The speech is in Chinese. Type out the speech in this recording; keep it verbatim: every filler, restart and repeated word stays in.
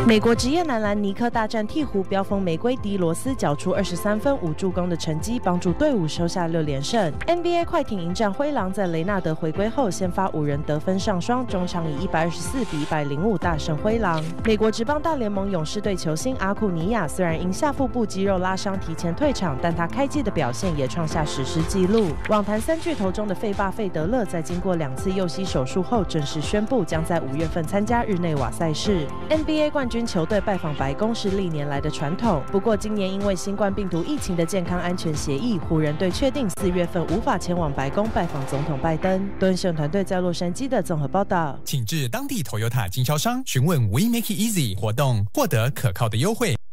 美国职业男篮尼克大战鹈鹕，飙锋玫瑰迪罗斯缴出二十三分五助攻的成绩，帮助队伍收下六连胜。N B A 快艇迎战灰狼，在雷纳德回归后，先发五人得分上双，中场以一百二十四比一百零五大胜灰狼。美国职棒大联盟勇士队球星阿库尼亚虽然因下腹部肌肉拉伤提前退场，但他开季的表现也创下史诗纪录。网坛三巨头中的费霸费德勒，在经过两次右膝手术后，正式宣布将在五月份参加日内瓦赛事。N B A 冠军球队拜访白宫是历年来的传统，不过今年因为新冠病毒疫情的健康安全协议，湖人队确定四月份无法前往白宫拜访总统拜登。敦盛团队在洛杉矶的综合报道， 请至当地 Toyota 经销商询问 We Make It Easy 活动，获得可靠的优惠。